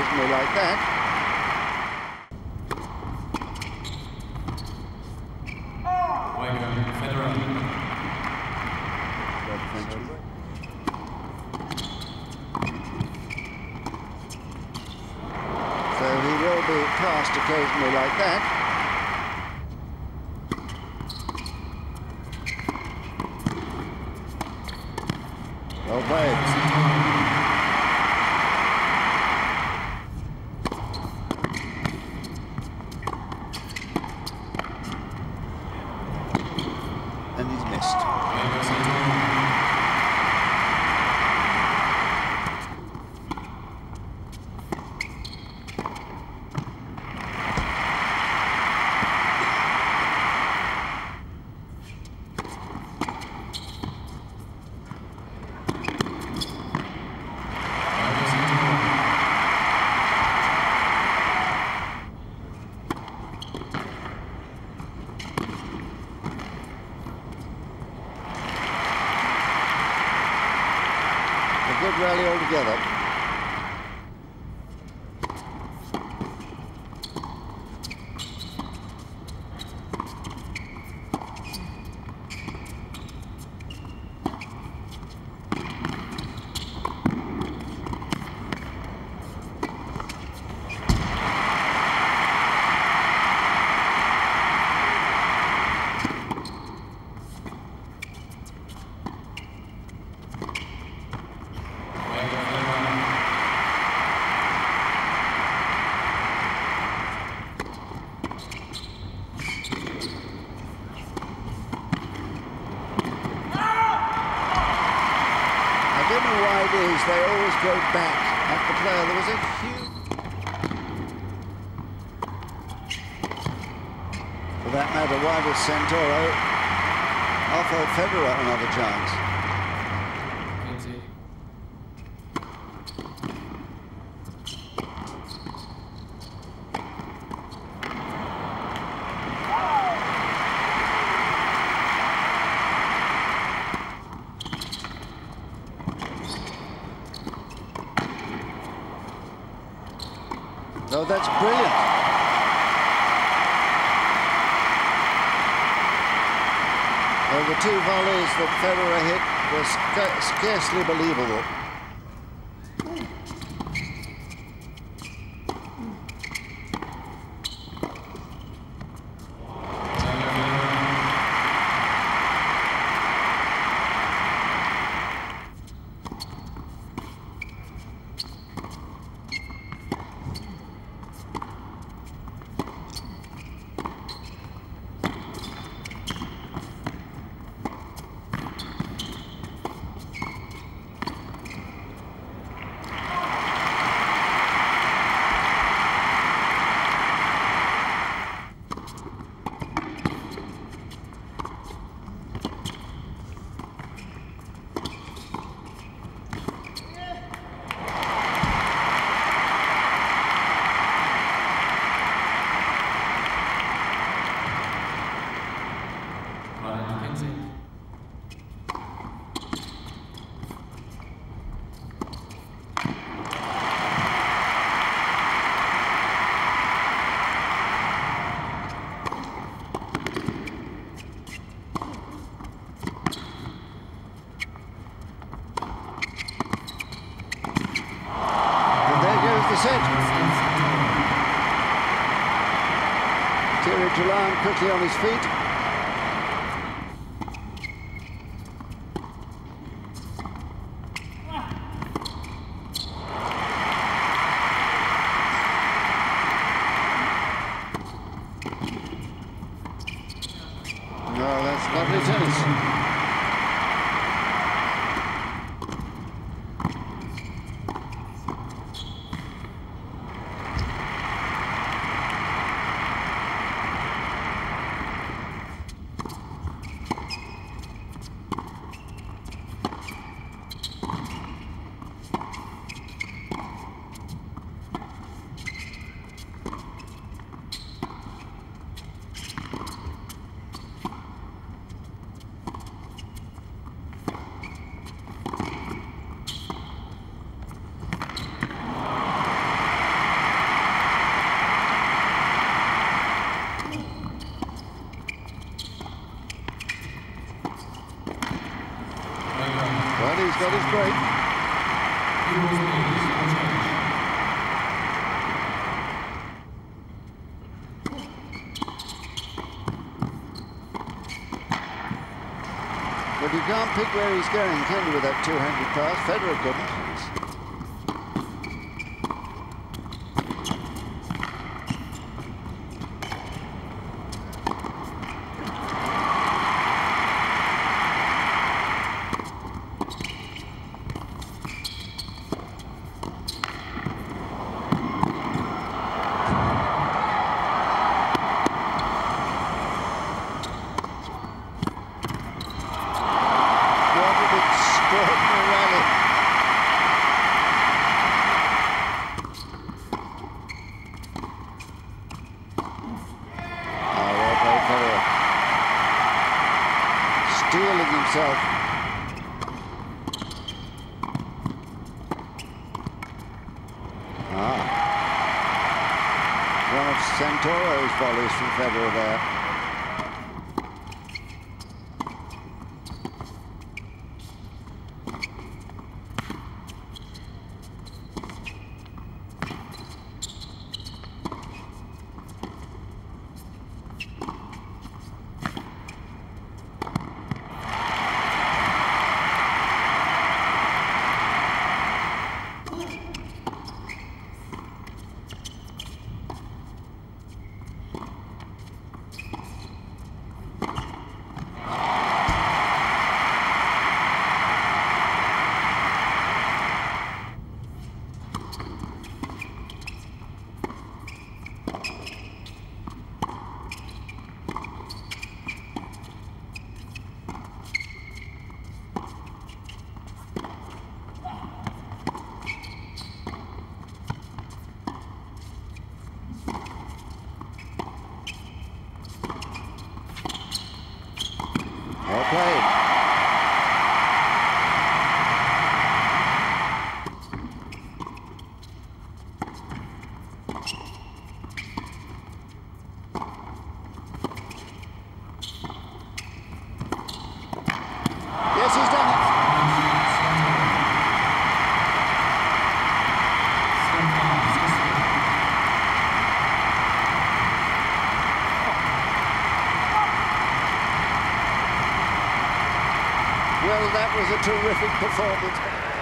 occasionally like that. Federer. So he will be passed occasionally like that. Well played. And he's missed. Good rally altogether. I don't know why it is, they always go back at the player. There was a huge... For that matter, why does Santoro offer Federer another chance? Oh, that's brilliant. Well, the two volleys that Federer hit were scarcely believable. Set. Thierry Drouin quickly on his feet. No, that's lovely tennis. He's got his break. But you can't pick where he's going, can you, with that two-handed pass? Federer couldn't. Stealing himself. One of Santoro's volleys from Federer there. Well played. Yes, he's done it. Well, that was a terrific performance.